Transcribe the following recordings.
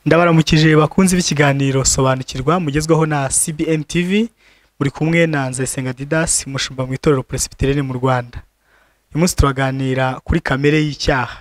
Ndabaramukije bakunzi b'ikiganiro sobanukirwa mugezweho na CBN TV muri kumwe na Nzayisenga Didas umushumba mu itorero Presbyterienne mu Rwanda. Uyu munsi turaganira kuri kamere y'icyaha.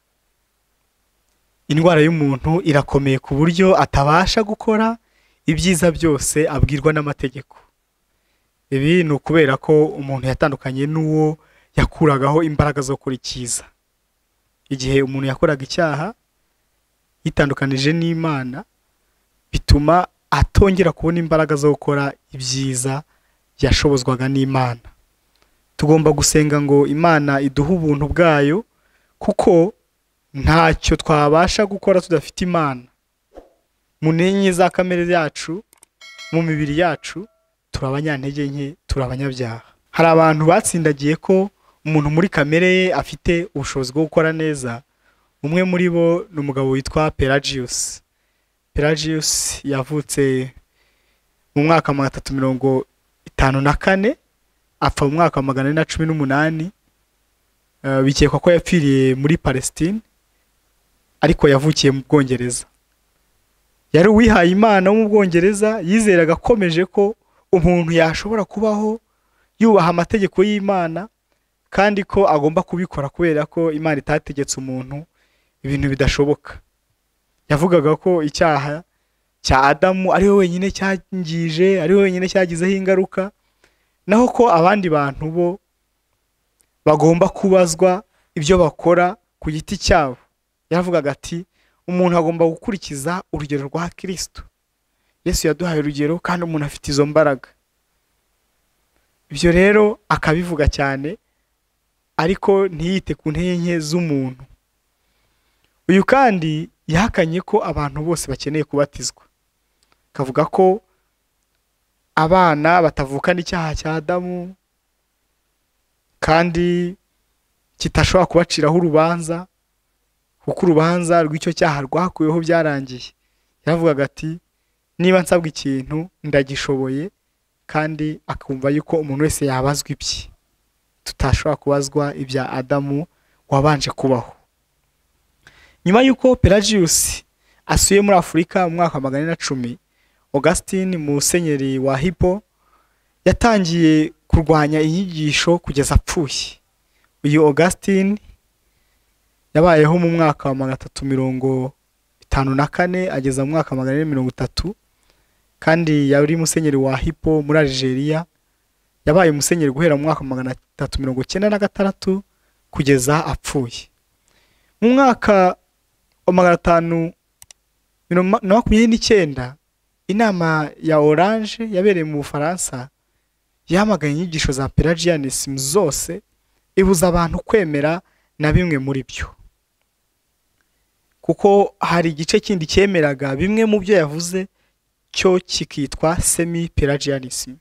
Indwara y'umuntu irakomeye ku buryo atabasha gukora ibyiza byose abwirwa n'amategeko. Ibi ni ukubera ko umuntu yatandukanye n'uwo yakuragaho imbaraga zo gukora icyiza. Igihe umuntu yakoraga icyaha yitandukanije n'Imana bituma atongera kubona imbaraga zo gukora ibyiza yashobozwaga n'Imana. Tugomba gusenga ngo Imana iduhe ubuntu bwayo kuko ntacyo twabasha gukora tudafite Imana. Mu ntenye za kamere yacu, mu mibiri yacu turabanyantege nke, turabanyabyaha. Hari abantu batsindagiye ko umuntu muri kamere ye afite ubushobozi bwo gukora neza. Umwe muri bo ni umugabo witwa Pelagius. Pelagius yavutse mu mwaka wa 354 apfa mu mwaka wa 418. Bikekwa ko yapfiriye muri Palestine ariko yavukiye mu Bwongereza. Yari uwihaye Imana wo mu Bwongereza, yizeraga akomeje ko umuntu yashobora kubaho yubaha amategeko y'Imana kandi ko agomba kubikora kubera ko Imana itategetse umuntu ibintu bidashoboka. Yavugaga ko icyaha cya Adamu ari we wenyine cyangije, ari we wenyine cyagizeho ingaruka, naho ko abandi bantu bo bagomba kubazwa ibyo bakora ku giti cyabo. Yavugaga ati umuntu agomba gukurikiza urugero rwa Kristo. Yesu yaduhaye urugero kandi umuntu afite izo mbaraga. Ibyo rero akabivuga cyane ariko ntiyite ku ntege z'umuntu. Uyu kandi yahakanye ko abantu bose bakeneye kubatizwa. Kavuga ko abana batavukana icyaha cya Adamu kandi kitashobora kubaciraho urubanza kuko urubanza rw'icyo cyaha rwakuyeho byarangiye. Yavugaga ati niba nsabwa ikintu ndagishoboye, kandi akumva yuko umuntu wese yabazwa ibye, tutashobora kubazwa ibya Adamu wabanje kubaho. Nyuma yuko Pelagius asuye muri Afurika mu mwaka wa 410, Augustine musenyeri wa Hippo yatangiye kurwanya inyigisho kugeza apfuye. Uyu Augustine yabayeho mu mwaka wa 354 ageza mu mwaka wa 430, kandi yari musenyeri wa Hippo muri Algeria. Yabaye musenyeri guhera mu mwaka wa 396 kugeza apfuye. Mu mwaka wa 529 inama ya Orange yabereye mu Bufaransa yamagaye inyigisho za Pelagianism zose, ibuza abantu kwemera na bimwe muri byo, kuko hari igice kindi cyemeraga bimwe mu byo yavuze cyo kikitwa semi Pelagianism.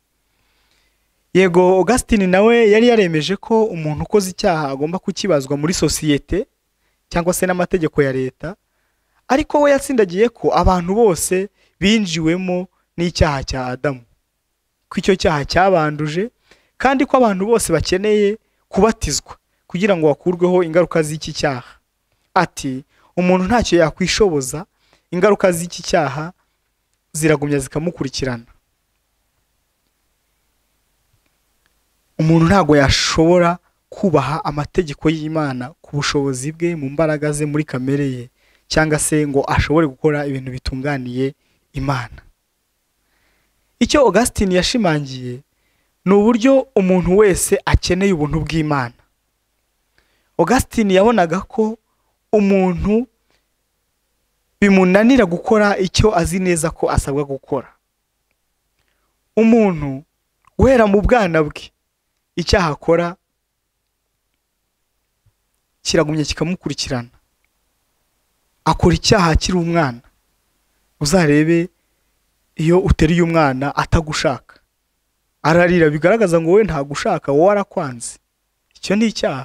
Yego Augustine nawe yari yaremeje ko umuntu ukoze icyaha agomba kukibazwa muri societe cyangwa se n'amategeko ya leta, ariko we yatsindagiye ko abantu bose binjiwemo n'icyaha cya Adamu, ko icyo cyaha cyabanduje kandi ko abantu bose bakeneye kubatizwa kugira ngo bakurweho ingaruka z'iki cyaha. Ati umuntu ntacyo yakwishoboza, ingaruka z'iki cyaha ziragumya zikamukurikirana. Umuntu ntago yashobora kubaha amategeko y'Imana ku bushobozi bwe, mu mbaraga ze, muri kamere ye, cyangwa se ngo ashobore gukora ibintu bitunganiye Imana. Icyo Augustine yashimangiye ni uburyo umuntu wese akeneye ubuntu bw'Imana. Augustine yabonaga ko umuntu bimunanira gukora icyo azi neza ko asabwa gukora. Umuntu guhera mu bwana bwe icyaha akora kiragumye kikamukurikirana. Akora icyaha akiri umwana. Uzarebe iyo uteriye umwana atagushaka, ararira, bigaragaza ngo we ntagushaka, wowe arakwanze. Icyo ni icyaha.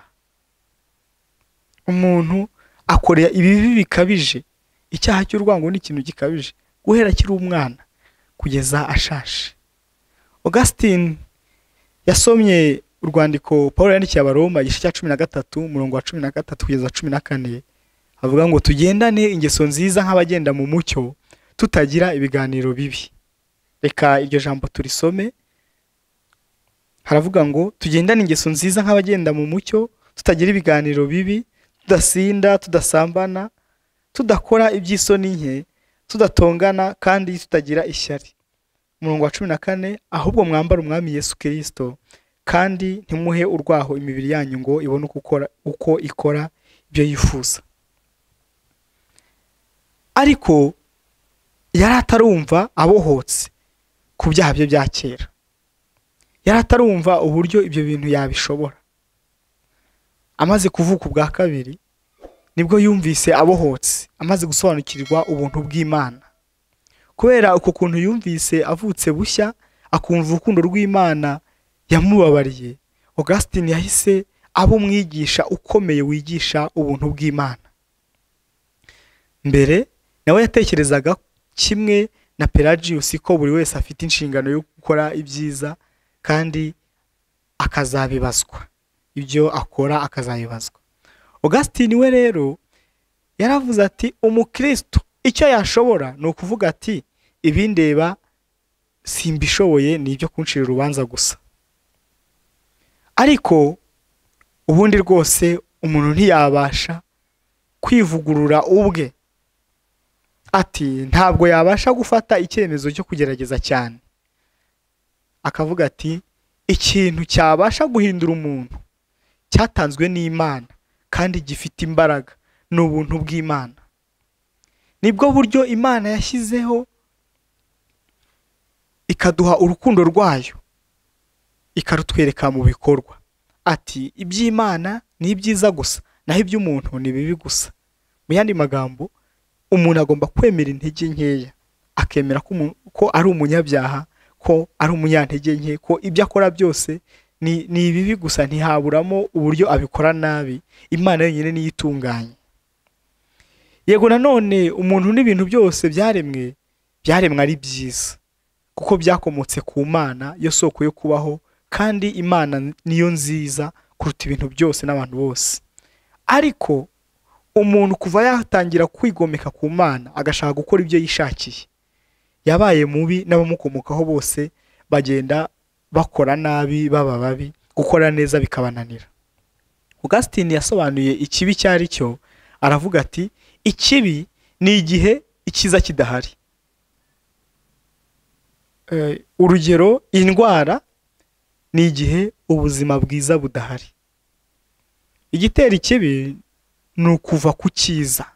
Umuntu akorera ibibi bikabije. Icyaha cy'urwango ni ikintu gikabije guhera akiri umwana kugeza ashashe. Augustine yasomye urwandiko Paulo yandikiye Abaroma igice cya 13 umurongo wa 13 kugeza 14, avuga ngo tugendane ingeso nziza nk'abagenda mu mucyo tutagira ibiganiro bibi. Reka iryo jambo turisome. Haravuga ngo tugendane ingeso nziza nk'abagenda mu mucyo tutagira ibiganiro bibi, tudasinda, tudasambana, tudakora iby'isoni nke, tudatongana kandi tutagira ishyari. Umurongo wa 14, ahubwo mwambara umwami Yesu Kristo kandi ntimuhe urwaho imibiri yanyu ngo ibone uko ikora ibyo yifuza. Ariko yari atarumva abohotse ku byaha bye bya kera. Yari atarumva uburyo ibyo bintu yabishobora. Amaze kuvuka ubwa kabiri nibwo yumvise abohotse, amaze gusobanukirwa ubuntu bw'Imana. Kubera uko kuntu yumvise avutse bushya, akumva urukundo rw'Imana yamubabariye, Augustine yahise aba umwigisha ukomeye wigisha ubuntu bw'Imana. Mbere nawe yatekerezaga kimwe na Pelagius ko buri wese afite inshingano yo gukora ibyiza kandi akazabibazwa, ibyo akora akazabibazwa. Augustine we rero yaravuze ati umukristo icyo yashobora ni ukuvuga ati ibindeba simbishoboye, ni ibyo kunshira urubanza gusa. Ariko ubundi rwose umuntu ntiyabasha kwivugurura ubwe, ati ntabwo yabasha gufata icyemezo cyo kugerageza cyane. Akavuga ati ikintu cyabasha guhindura umuntu cyatanzwe n'Imana kandi gifite imbaraga ni ubuntu bw'Imana. Nibwo buryo Imana yashyizeho ikaduha urukundo rwayo, ikarutwereka mu bikorwa. Ati iby'Imana ni ibyiza gusa, naho iby'umuntu ni bibi gusa. Mu yandi magambo, umuntu agomba kwemera intege nkeya, akemera ko ari umunyabyaha, ko ari umunyantege nke, ko ibyo akora byose ni bibi gusa, ntihaburamo uburyo abikora nabi. Imana yonyine niyo itunganye. Yego nanone umuntu n'ibintu byose byaremwe ari byiza, kuko byakomotse ku Mana yo soko yo kubaho, kandi Imana niyo nziza kuruta ibintu byose n'abantu bose. Ariko umuntu kuva yatangira kwigomeka ku Mana agashaka gukora ibyo yishakiye, yabaye mubi, n'abamukomokaho bose bagenda bakora nabi, baba babi, gukora neza bikabananira. Augustine yasobanuye ikibi cyari cyo, aravuga ati ikibi ni igihe ikiza kidahari. Urugero, indwara ni igihe ubuzima bwiza budahari. Igitera ikibi ni ukuva ku cyiza,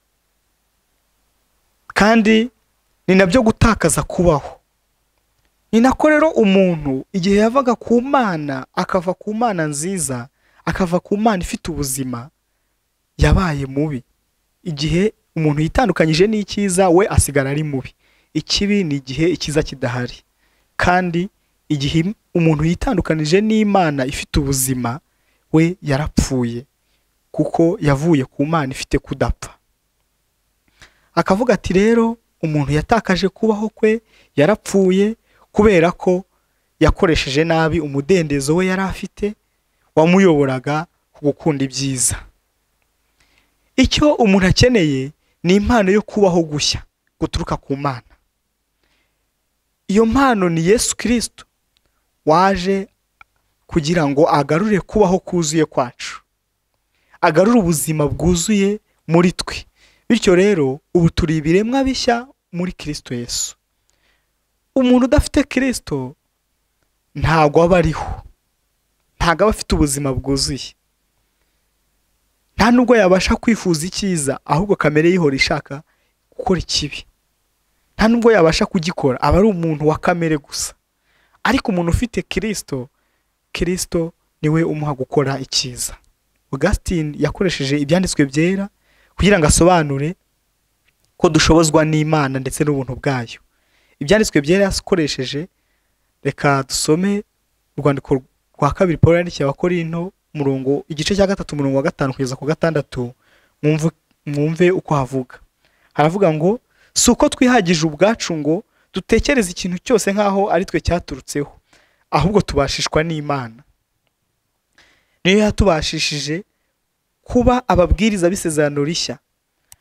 kandi ni nabyo gutakaza kubaho. Ni nako rero umuntu igihe yavaga ku Mana akava ku Mana nziza, akava ku Mana ifite ubuzima, yabaye mubi. Igihe umuntu yitandukanyije n'icyiza, we asigara ari mubi. Ikibi ni igihe ikiza kidahari. Kandi igihe umuntu yitandukanije n'Imana ifite ubuzima, we yarapfuye, kuko yavuye ku Mana ifite kudapfa. Akavuga ati rero umuntu yatakaje kubaho kwe, yarapfuye, kubera ko yakoresheje nabi umudendezo we yari afite wamuyoboraga ku gukunda ibyiza. Icyo umuntu akeneye ni impano yo kubaho gushya guturuka ku Mana. Iyo mpano ni Yesu Kristo waje kugira ngo agarure kubaho kuzuye kwacu, agarure ubuzima bwuzuye muri twe. Bityo rero ubu turi ibiremwa bishya muri Kristo Yesu. Umuntu udafite Kristo ntago aba ariho, ntago aba afite ubuzima bwuzuye, nta nubwo yabasha kwifuza icyiza, ahubwo kamere yihora ishaka gukora ikibi. Nta nubwo yabasha kugikora, aba ari umuntu wa kamere gusa. Ariko umuntu ufite Kristo, Kristo niwe umuha gukora icyiza. Augustine yakoresheje ibyanditswe byera kugira ngo asobanure ko dushobozwa n'Imana ndetse n'ubuntu bwayo. Ibyanditswe byera yakoresheje, reka dusome urwandiko rwa kabiri Pawulo yandikiye Abakorinto, igice cya 3 umurongo wa 5 kugeza ku 6, mwumve uko havuga. Haravuga ngo si uko twihagije ubwacu ngo dutekereze ikintu cyose nk'aho ari twe cyaturutseho, ahubwo tubashishwa n'Imana. Niyo yatubashishije kuba ababwiriza b'isezerano rishya,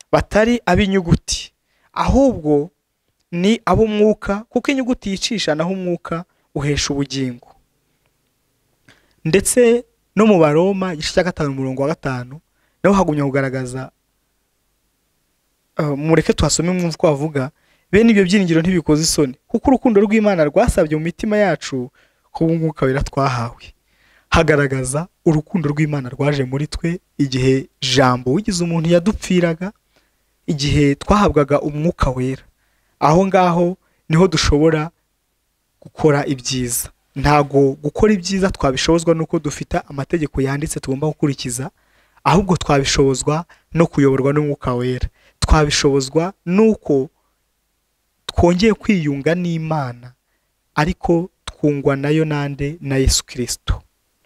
batari ab'inyuguti, ahubwo ni ab'umwuka, kuko inyuguti yicisha naho umwuka uhesha ubugingo. Ndetse no mu Baroma igice cya 5:5 naho hagumya kugaragaza, mureke tuhasome mwumva uko bavuga, bene ibyo byiringiro ntibikoze isoni, kuko urukundo rw'Imana rwasabye mu mitima yacu ko umwuka wera twahawe. Hagaragaza urukundo rw'Imana rwaje muri twe igihe jambo wigize umuntu yadupfiraga, igihe twahabwaga umwuka wera. Aho ngaho niho dushobora gukora ibyiza. Ntago gukora ibyiza twabishobozwa nuko dufite amategeko yanditse tugomba gukurikiza, ahubwo twabishobozwa no kuyoborwa n'umwuka wera. Twabishobozwa nuko twongeye kwiyunga n'Imana, ariko twungwa nayo nande na Yesu Kristo.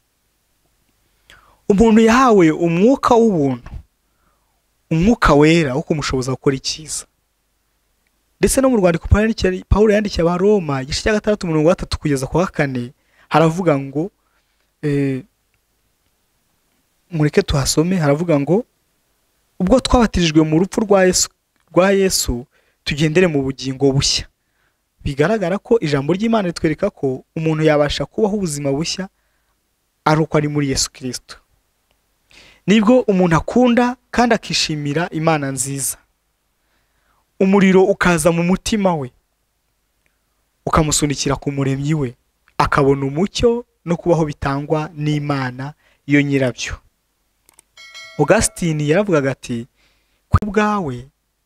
Umuntu yahawe umwuka w'ubuntu, umwuka wera wo kumushoboza gukora icyiza. Ndetse no mu rwandiko Pawulo yandikiye Abaroma igice cya 6:3 kugeza ku 4 haravuga ngo, mureke tuhasome, haravuga ngo ubwo twabatirijwe mu rupfu rwa Yesu tugendere mu bugingo bushya. Bigaragara ko ijambo ry'Imana ritwereka ko umuntu yabasha kubaho ubuzima bushya ari uko ari muri Yesu Kristo. Nibwo umuntu akunda kandi akishimira Imana nziza. Umuriro ukaza mu mutima we, ukamusunikira ku muremyi we, akabona umucyo no kubaho bitangwa n'Imana yo nyirabyo. Augustine yaravugaga ati, ku bwawe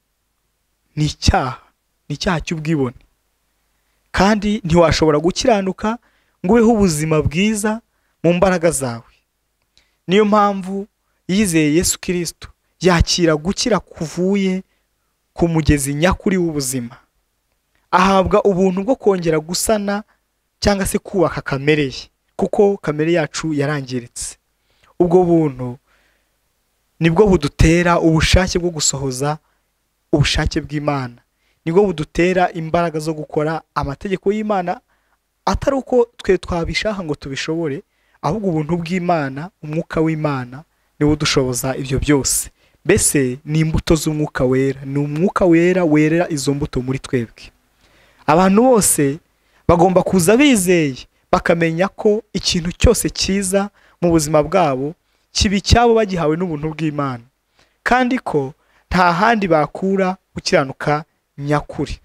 ni icyaha cy'ubwibone, kandi ntiwashobora gukiranuka ngo ubeho ubuzima bwiza mu mbaraga zawe. Niyo mpamvu yizeye Yesu Kristo yakira gukira kuvuye ku mugezi nyakuri w'ubuzima, ahabwa ubuntu bwo kongera gusana cyangwa se kubaka kamere ye, kuko kamere yacu yarangiritse. Ubwo buntu nibwo budutera ubushake bwo gusohoza ubushake bw'Imana, nibwo budutera imbaraga zo gukora amategeko y'Imana, atari uko twe twabishaka ngo tubishobore, ahubwo ubuntu bw'Imana, umwuka w'Imana niwo udushoboza ibyo byose. Mbese ni imbuto z'umwuka wera, ni umwuka wera werera izo mbuto muri twebwe. Abantu bose bagomba kuza bizeye, bakamenya ko ikintu cyose cyiza mu buzima bwabo kibi cyabo bagihawe n'ubuntu bw'Imana, kandi ko nta handi bakura gukiranuka nyakuri.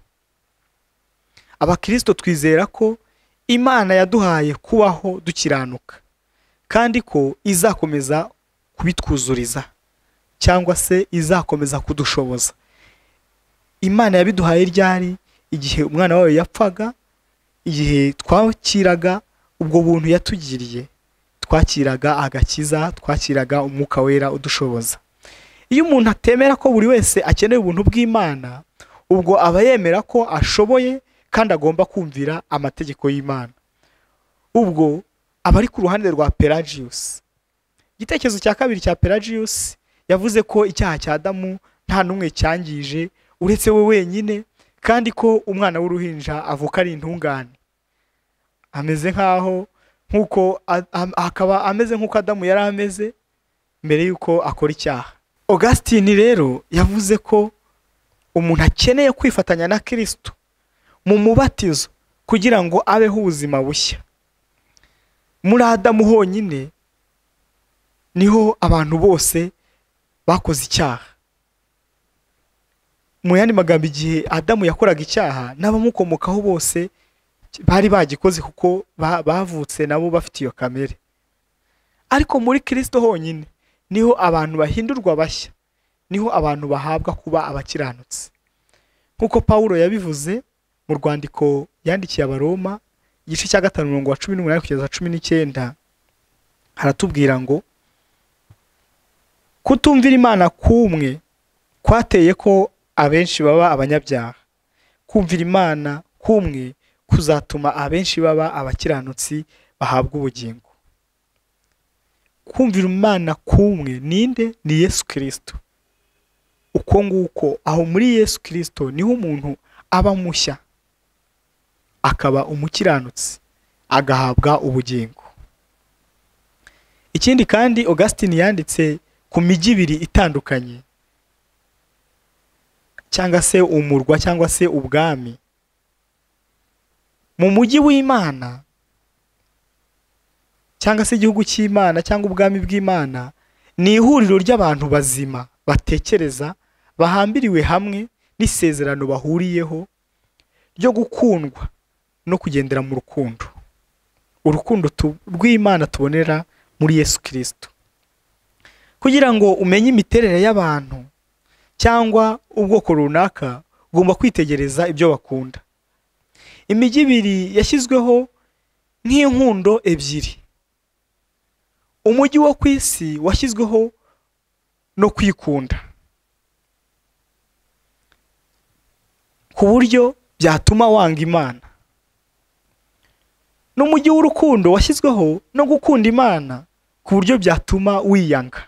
Abakristo twizera ko Imana yaduhaye kubaho dukiranuka, kandi ko izakomeza kubitwuzuriza cyangwa se izakomeza kudushoboza. Imana yabiduhaye ryari? Igihe umwana wawe yapfaga, igihe twakiraga ubwo buntu yatugiriye, twakiraga agakiza, twakiraga umwuka wera udushoboza. Iyo umuntu atemera ko buri wese akeneye ubuntu bw'Imana, ubwo aba yemera ko ashoboye kandi agomba kumvira amategeko y'Imana. Ubwo aba ari ku ruhande rwa Pelagius. Igitekerezo cya kabiri cya Pelagius yavuze ko icyaha cya Adamu nta numwe cyangije uretse we wenyine, kandi ko umwana w'uruhinja avuka ari intungane, ameze akaba ameze nk'uko Adamu yari ameze mbere y'uko akora icyaha. Augustine rero yavuze ko umuntu akeneye kwifatanya na Kristo mu mubatizo kugira ngo abeho ubuzima bushya. Muri Adamu honyine niho abantu bose bakoze icyaha. Mu yandi magambo, igihe Adamu yakoraga icyaha, n'abamukomokaho bose bari bagikoze kuko bavutse nabo bafite iyo kamere. Ariko muri Kristo honyine niho abantu bahindurwa bashya, niho abantu bahabwa kuba abakiranutsi. Nkuko Pawulo yabivuze mu rwandiko yandikiye Abaroma igice cya 5:18 kugeza 19, haratubwira ngo kutumvira Imana kumwe kwateye ko abenshi baba abanyabyaha, kumvira Imana kumwe kuzatuma abenshi baba abakiranutsi bahabwa ubugingo. Kumvira Imana kumwe ninde? Ni Yesu Kristo. Uko nguko, aho muri Yesu Kristo niho umuntu aba mushya, akaba umukiranutsi, agahabwa ubugingo. Ikindi kandi Augustine yanditse ku migi ibiri itandukanye, cyangwa se umurwa cyangwa se ubwami. Mu mujyi w'Imana cyangwa se igihugu cy'Imana cyangwa ubwami bw'Imana ni ihuriro ry'abantu bazima batekereza, bahambiriwe hamwe n'isezerano bahuriyeho ryo gukundwa no kugendera mu rukundo. Urukundo rw'Imana tubonera muri Yesu Kristo. Kugira ngo umenye imiterere y'abantu cyangwa ubwoko runaka, ugomba kwitegereza ibyo bakunda. Imijyi ibiri yashyizweho nk'inkundo ebyiri. Umujyi wo ku isi washyizweho no kwikunda, ku buryo byatuma wanga Imana. N'umujyi w'urukundo washyizweho no gukunda Imana, ku buryo byatuma wiyanga.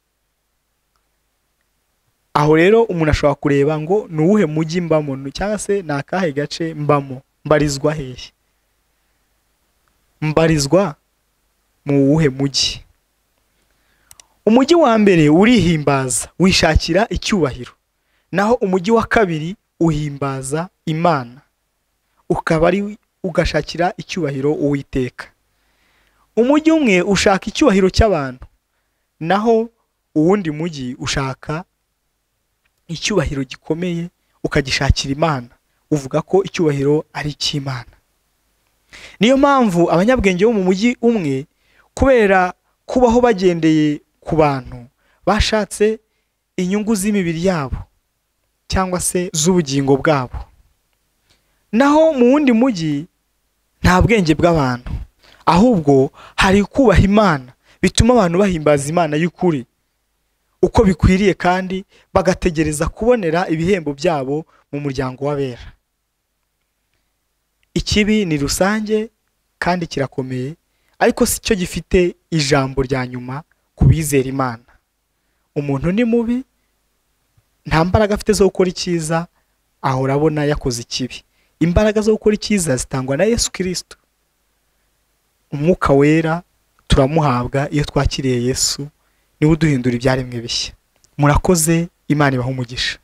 Aho rero umuntu ashobora kureba ngo ni uwuhe mujyi mbamo, cyangwa se ni akahe gace mbamo, mbarizwa hehe, mbarizwa mu wuhe mujyi. Umujyi wa mbere urihimbaza, wishakira icyubahiro, naho umujyi wa kabiri uhimbaza Imana, ukaba ari ugashakira icyubahiro Uwiteka. Umujyi umwe ushaka icyubahiro cy'abantu, naho uwundi mujyi ushaka icyubahiro gikomeye, ukagishakira Imana, uvuga ko icyubahiro ari icy'Imana. Niyo mpamvu abanyabwenge bo mu mujyi umwe, kubera kubaho bagendeye ku bantu, bashatse inyungu z'imibiri yabo cyangwa se z'ubugingo bwabo. Naho mu wundi mujyi nta bwenge bw'abantu, ahubwo hari kubaha Imana, bituma abantu bahimbaza Imana y'ukuri uko bikwiriye, kandi bagategereza kubonera ibihembo byabo mu muryango w'abera. Ikibi ni rusange kandi kirakomeye, ariko si cyo gifite ijambo rya nyuma ku bizera Imana. Umuntu ni mubi, nta mbaraga afite zo gukora icyiza, ahora abona yakoze ikibi. Imbaraga zo gukora icyiza zitangwa na Yesu Kristo. Umwuka wera turamuhabwa iyo twakiriye Yesu, niwe uduhindura ibyaremwe bishya. Murakoze, Imana ibahe umugisha.